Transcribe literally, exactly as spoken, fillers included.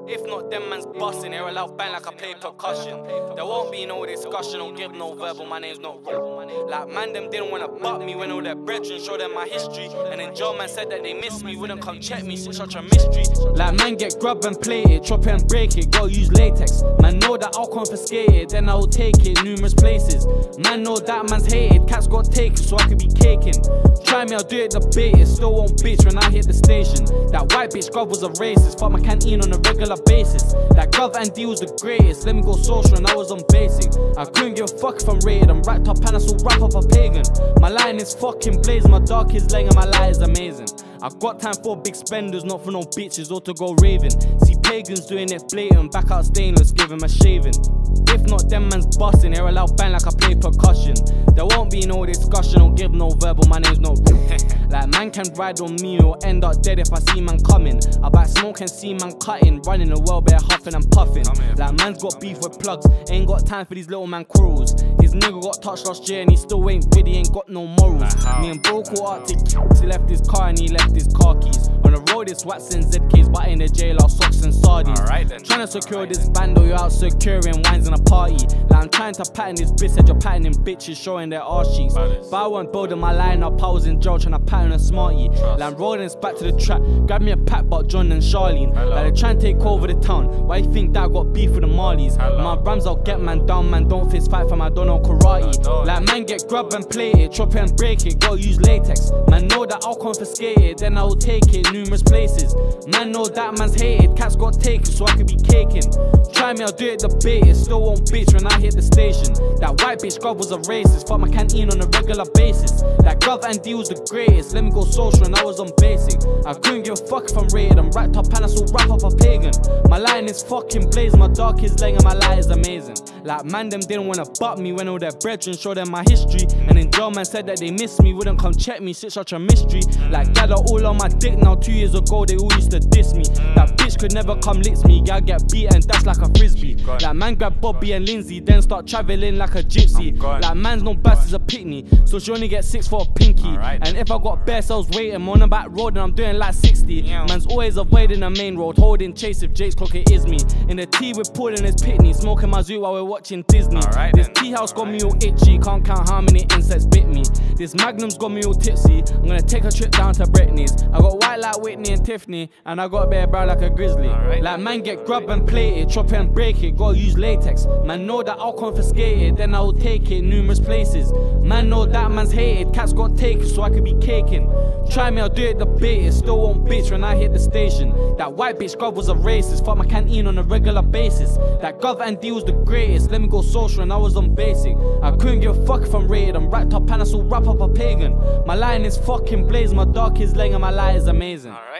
If not, them man's busting, they're allowed bang like I play percussion. There won't be no discussion, don't give no verbal, my name's not raw. Like man, them didn't wanna butt me when all their brethren showed them my history. And then Joe man said that they miss me, wouldn't come check me, it's such a mystery. Like man get grub and plate it, chop it and break it, gotta use latex. Man know that I'll confiscate it, then I'll take it numerous places. Man know that man's hated, cats got taken so I could be caking. Try me, I'll do it debated, still won't bitch when I hit the station. That white bitch grub was a racist, fuck my canteen on a regular basis. That Gov and D was the greatest, let me go social and I was on basic. I couldn't give a fuck if I'm rated, I'm wrapped up and I still wrap up a pagan. My line is fucking blazing, my dark is laying and my light is amazing. I've got time for big spenders, not for no bitches or to go raving. See pagans doing it blatant, back out stainless, give him a shaving. If not, them man's busting, they're allowed bang like I play percussion. There won't be no discussion, don't give no verbal, my name's not like man can ride on me or end up dead if I see man coming. I bite smoke and see man cutting, running the world bare huffing and puffing. Like man's got beef with plugs, ain't got time for these little man quarrels. His nigga got touched last year and he still ain't ready, ain't got no morals. Me and bro caught up to he left his car and he left his car keys. On the road it's Watson Z Ks, but in the jail our socks and sardines. Right, trying to secure this bando, you're out securing wines in a party. Like I'm trying to pattern this bitch, said you're patterning bitches showing their arse cheeks. But I wasn't building my line up, I was in jail trying to pattern a smarty. Like I'm rolling this back to the track, grab me a pack but John and Charlene. Hello. Like they trying to take over the town, why you think that I got beef with the Marleys? My rams I'll get man down, man don't fist fight fam, I don't know karate. No, like man get grub and plate it, chop it and break it, gotta use latex. Man know that I'll confiscate it, then I'll take it numerous places. Man know that man's hated, cats got taken so I could be caking. Try me, I'll do it debated, still won't bitch when I hit the station. That white bitch grub was a racist, fuck my canteen on a regular basis. That Gov and D was the greatest, let me go social and I was on basic. I couldn't give a fuck if I'm rated, I'm wrapped up and I still wrap up a pagan. My line is fucking blazing, my dark is laying and my light is amazing. Like man them didn't wanna butt me when all their brethren showed them my history. And then Joe man said that they miss me, wouldn't come check me, it's such a mystery. Like gal are all on my dick now, two years ago they all used to diss me. That bitch could never come licks me, gal get beat and that's like a frisbee. Like man grab Bobby and Lindsay, then start travelling like a gypsy. Like man's no bass is a pitney, so she only gets six for a pinky. And if I got bare cells waiting, I'm on a back road and I'm doing like sixty. Man's always avoiding the main road, holding chase if Jake's clock it is me. In the tea we're pulling his pitney, smoking my zoo while we're watching Disney. Right, this tea house got me all itchy, can't count how many insects bit me. This Magnum's got me all tipsy, I'm gonna take a trip down to Britney's. I got white like Whitney and Tiffany, and I got bare brown like a grizzly. Right, like man get grub and plate it, chop it and break it, gotta use latex. Man know that I'll confiscate it, then I'll take it numerous places. Man know that man's hated, cats got taken so I could be caking. Try me, I'll do it debated, still won't bitch when I hit the station. That white bitch grub was a racist, fuck my canteen on a regular basis. That Gov and D was the greatest, let me go social and I was on basic. I couldn't give a fuck if I'm rated, I'm wrapped up and I still wrap up a pagan. My line is fucking blazing, my dark is laying and my light is amazing.